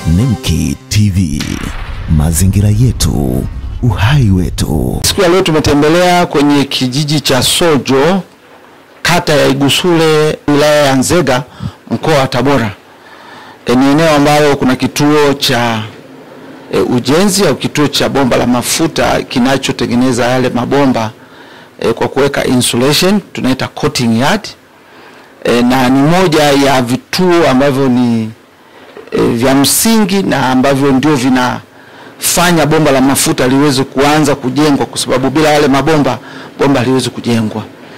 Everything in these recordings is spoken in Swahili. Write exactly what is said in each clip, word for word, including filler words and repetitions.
Nemki T V, mazingira yetu, uhai wetu. Siku ya leo tumetembelea kwenye kijiji cha Sojo, kata ya Igusule, wilaya ya Nzega, mkoa wa Tabora. E, ni eneo ambalo kuna kituo cha e, ujenzi au kituo cha bomba la mafuta kinachotengeneza yale mabomba e, kwa kuweka insulation, tunaita coating yard. E, na ni moja ya vituo ambavyo ni e, vya msingi na ambavyo ndio vinafanya bomba la mafuta liweze kuanza kujengwa, kwa sababu bila yale mabomba bomba liweze kujengwa.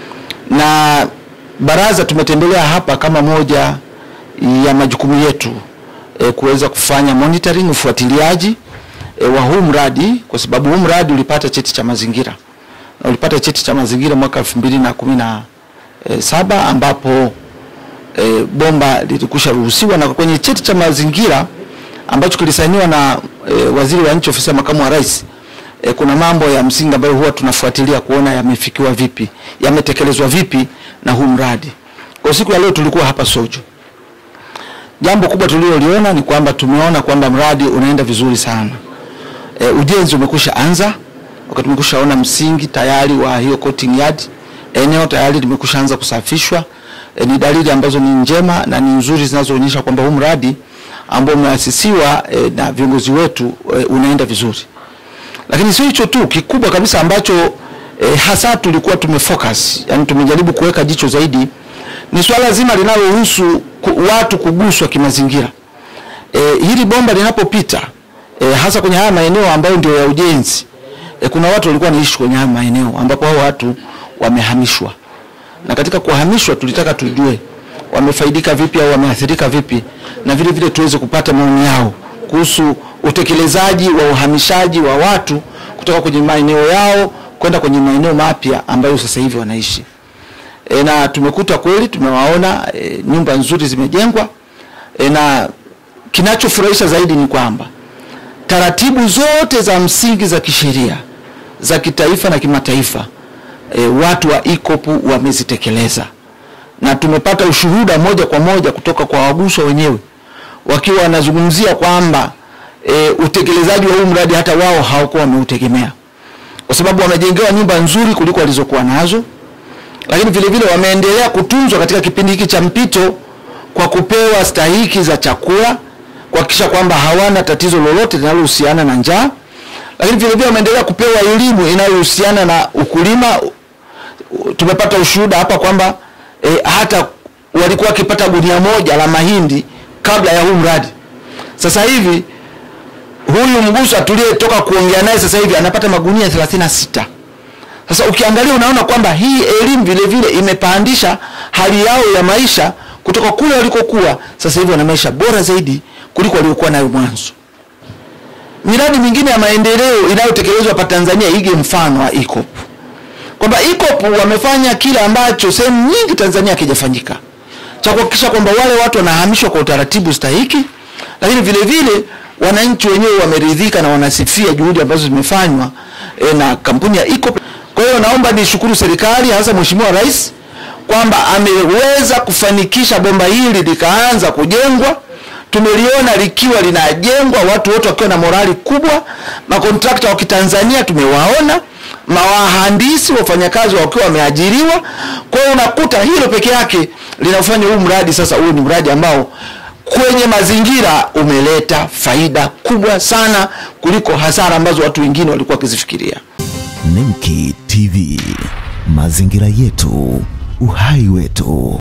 Na baraza tumetembelea hapa kama moja ya majukumu yetu e, kuweza kufanya monitoring, ufuatiliaji e, wa huu mradi, kwa sababu huu mradi ulipata cheti cha mazingira. Na ulipata cheti cha mazingira mwaka elfu mbili na kumi na saba ambapo e, bomba lilikusha ruhusiwa, na kwenye cheti cha mazingira ambacho kilisainiwa na e, waziri wa nchi ofisi ya makamu wa rais, e, kuna mambo ya msingi ambayo huwa tunafuatilia kuona yamefikiwa vipi, yametekelezwa vipi na huu mradi. Kwa siku ya leo tulikuwa hapa Sojo. Jambo kubwa tuliloliona ni kwamba tumeona kwamba mradi unaenda vizuri sana. E, ujenzi umekusha anza, wakati tumekusha ona msingi tayari wa hiyo coating yard. Eneo tayari limekusha anza kusafishwa. E, ni dalili ambazo ni njema na ni nzuri zinazoonyesha kwamba huu mradi ambao umeasisiwa e, na viongozi wetu e, unaenda vizuri. Lakini sio hicho tu, kikubwa kabisa ambacho e, hasa tulikuwa tumefocus, yani tumejaribu kuweka jicho zaidi, ni swala zima linalohusu watu kuguswa kimazingira. E, hili bomba linapopita e, hasa kwenye haya maeneo ambayo ndio ya ujenzi, e, kuna watu walikuwa wanaishi kwenye haya maeneo ambapo hao watu wamehamishwa. Na katika kuhamishwa tulitaka tujue wamefaidika vipi au wameathirika vipi, na vile vile tuweze kupata maoni yao kuhusu utekelezaji wa uhamishaji wa watu kutoka kwenye maeneo yao kwenda kwenye maeneo mapya ambayo sasa hivi wanaishi. E, na tumekuta kweli tumewaona e, nyumba nzuri zimejengwa, e, na kinachofurahisha zaidi ni kwamba taratibu zote za msingi za kisheria za kitaifa na kimataifa e, watu wa ICOP wamezitekeleza. Na tumepata ushuhuda moja kwa moja kutoka kwa waguswa wenyewe wakiwa wanazungumzia kwamba e, utekelezaji wa huu mradi hata wao hawakuwa wameutegemea, kwa sababu wamejengewa nyumba nzuri kuliko walizokuwa nazo. Lakini vile vile wameendelea kutunzwa katika kipindi hiki cha mpito kwa kupewa stahiki za chakula, kuhakikisha kwamba hawana tatizo lolote linalohusiana na njaa. Lakini vile vile wameendelea kupewa elimu inayohusiana na ukulima. Tumepata ushuhuda hapa kwamba e, hata walikuwa wakipata gunia moja la mahindi kabla ya huu mradi. Sasa hivi huyu mguswa tuliyetoka kuongea naye sasa hivi anapata magunia thelathini na sita. Sasa ukiangalia unaona kwamba hii elimu vile vile imepandisha hali yao ya maisha kutoka kule walikokuwa, sasa hivi wana maisha bora zaidi kuliko waliokuwa nayo mwanzo. Miradi mingine ya maendeleo inayotekelezwa hapa Tanzania ige mfano wa ICOP. Kwamba ICOP wamefanya kile ambacho sehemu nyingi Tanzania hakijafanyika, cha kuhakikisha kwamba wale watu wanahamishwa kwa utaratibu stahiki, lakini vile vile wananchi wenyewe wameridhika na wanasifia juhudi ambazo zimefanywa e, na kampuni ya ICOP. Kwa hiyo naomba nishukuru serikali, hasa Mheshimiwa Rais, kwamba ameweza kufanikisha bomba hili likaanza kujengwa. Tumeliona likiwa linajengwa, watu wote wakiwa na morali kubwa, makontrakta wa Kitanzania tumewaona, mawahandisi, wafanyakazi wakiwa wameajiriwa. Kwa hiyo unakuta hilo peke yake linafanya huu mradi sasa huu ni mradi ambao kwenye mazingira umeleta faida kubwa sana kuliko hasara ambazo watu wengine walikuwa wakizifikiria. Nemki T V, mazingira yetu, uhai wetu.